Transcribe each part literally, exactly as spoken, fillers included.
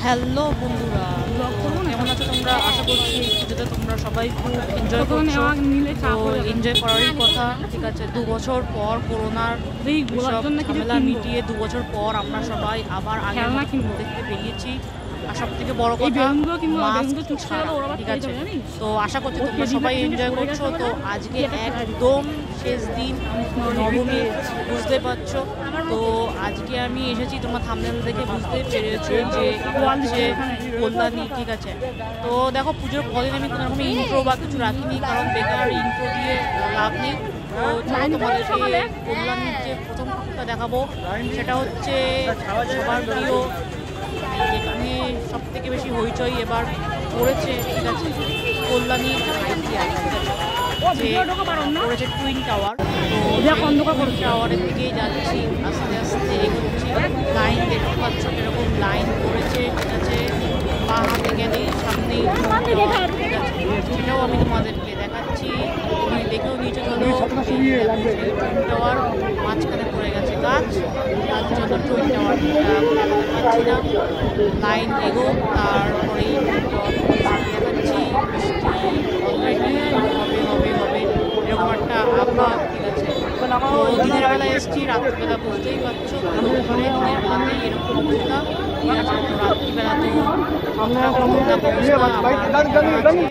Hello বন্ধুরা, কেমন আছো তোমরা? আশা করছি পুজোতে তোমরা সবাই খুব এনজয় করছো। এনজয় করারই কথা, ঠিক আছে। দু বছর পর করোনার ঝামেলা মিটিয়ে দু বছর পর আমরা সবাই আবার আগের মতো দেখতে বেরিয়েছি। আর সব থেকে বড় কথা মাস্ক ছাড়া, ঠিক আছে। তো আশা করছি তোমরা সবাই এনজয় করছো। তো আজকে একদম শেষ দিন, নবমী, বুঝতে পারছো। তো আজকে আমি এসেছি, তোমার থাম্বনেল দেখে বুঝতে পেরেছো যে হচ্ছে কল্যাণী, ঠিক আছে। তো দেখো, পুজোর কদিন আমি কোনো রকম ইন্ট্রো বা কিছু রাখিনি, কারণ বেকার ইন্ট্রো দিয়ে লাভ নেই। তো তোমাদেরকে কল্যাণীর যে প্রথম ঠাকুরটা দেখাবো, সেটা হচ্ছে সবার প্রিয়, যেখানে সব থেকে বেশি হইচই এবার পড়েছে, ঠিক আছে, কল্যাণী আইটিআই, ঠিক আছে, যে পড়েছে টুইন টাওয়ার। তো টুইন টাওয়ারের দিকেই যাচ্ছি, আস্তে আস্তে এগোচ্ছি। লাইন দেখতে পাচ্ছ এরকম লাইন পড়েছে, ঠিক আছে। পা হাতে গেলেই সামনেই ঠিক আছে, সেটাও আমি তোমাদেরকে দেখাচ্ছি। তুমি দেখেও নিচে চলো, টুইন টাওয়ার মাঝখানে পড়ে গেছে গাছ, তার জন্য টুইন টাওয়ার পাচ্ছি না। লাইন এগো, তারপরেই দেখাচ্ছি। অলরেডি হবে হবে হবে এরকম একটা আবহাওয়া, ঠিক আছে। তো দিনের বেলা এসছি, রাত্রিবেলা বুঝতেই পারছো ঘরে দিনের বেলাতেই এরকম অবস্থা, ঠিক আছে। তো রাত্রিবেলা তো খতরনাক খতরনাক অবস্থা আছে।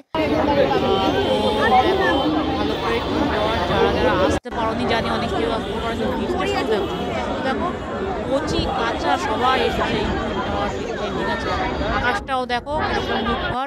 ভালো করে যাওয়ার যারা যারা আসতে পারোনি, জানি অনেক কেউ আসতে পারেনি, দেখো দেখো কচি কাঁচা সবাই এসেছে যাওয়ার দিক থেকে, ঠিক আছে। আকাশটাও দেখো এরকম মুখর।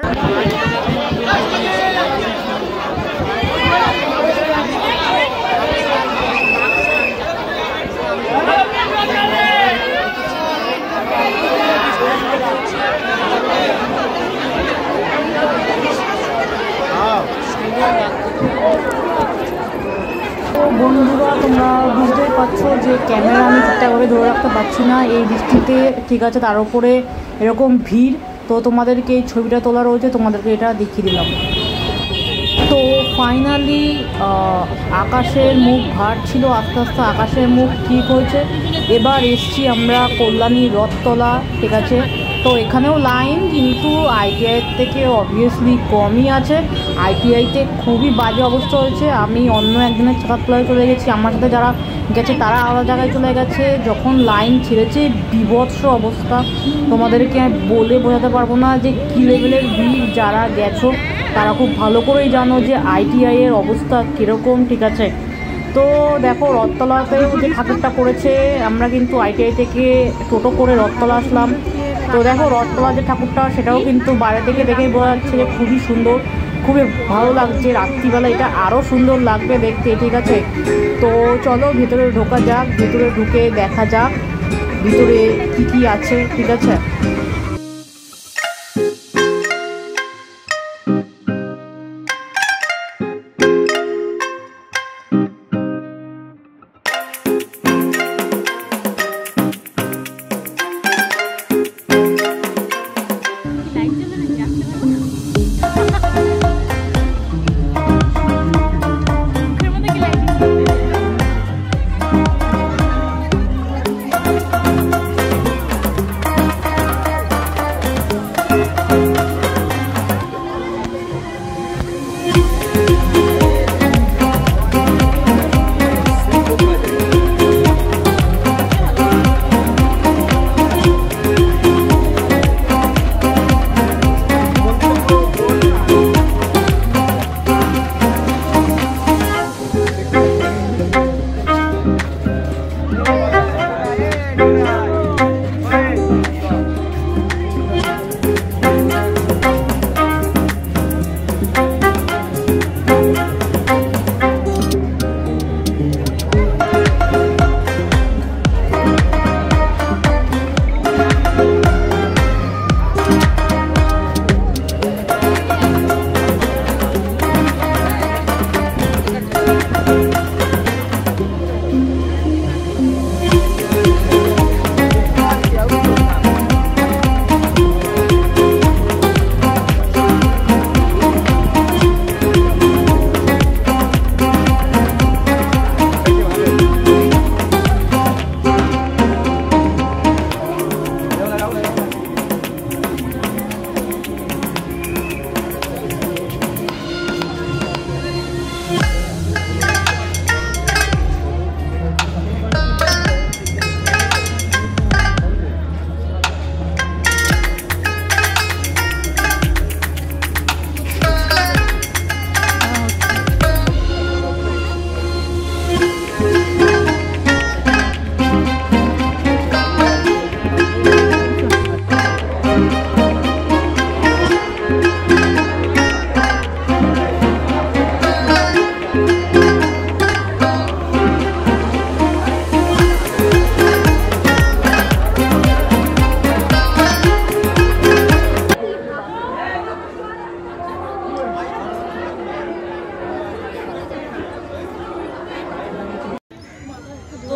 বন্ধুরা, তোমরা বুঝতেই পারছো যে ক্যামেরা আমি ঠিকঠাকভাবে ধরে রাখতে পারছি না এই বৃষ্টিতে, ঠিক আছে। তার উপরে এরকম ভিড়। তো তোমাদেরকে এই ছবিটা তোলা রয়েছে, তোমাদেরকে এটা দেখিয়ে দিলাম। তো ফাইনালি আকাশের মুখ ভার ছিল, আস্তে আস্তে আকাশের মুখ ঠিক হয়েছে। এবার এসছি আমরা কল্যাণী রথতলা, ঠিক আছে। তো এখানেও লাইন, কিন্তু আইটিআইয়ের থেকে অবভিয়াসলি কমই আছে। আইটিআইতে খুবই বাজে অবস্থা হয়েছে। আমি অন্য একদিনের ছাতাতলায় চলে গেছি, আমার সাথে যারা গেছে তারা আলাদা জায়গায় চলে গেছে। যখন লাইন ছেড়েছে বিভৎস অবস্থা, তোমাদেরকে বলে বোঝাতে পারবো না যে কী লেভেলের ভিড়। যারা গেছো তারা খুব ভালো করেই জানো যে আইটিআইয়ের অবস্থা কীরকম, ঠিক আছে। তো দেখো রথতলাতেও যে ঠাকুরটা করেছে, আমরা কিন্তু আইটিআই থেকে টোটো করে রথতলা আসলাম। তো দেখো রথতলা যে ঠাকুরটা, সেটাও কিন্তু বাইরে থেকে দেখেই বোঝা যাচ্ছে যে খুবই সুন্দর, খুবই ভালো লাগছে। রাত্রিবেলা এটা আরও সুন্দর লাগবে দেখতে, ঠিক আছে। তো চলো ভিতরে ঢোকা যাক, ভিতরে ঢুকে দেখা যাক ভিতরে কী কী আছে, ঠিক আছে।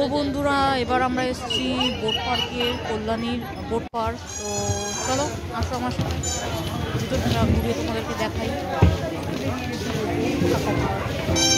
বন্ধুরা, এবার আমরা এসেছি বোট পার্কের, কল্যাণীর বোট পার্ক। তো চলো আসো আমার সাথে, ভিতরটা ঘুরে তোমাদেরকে দেখাই।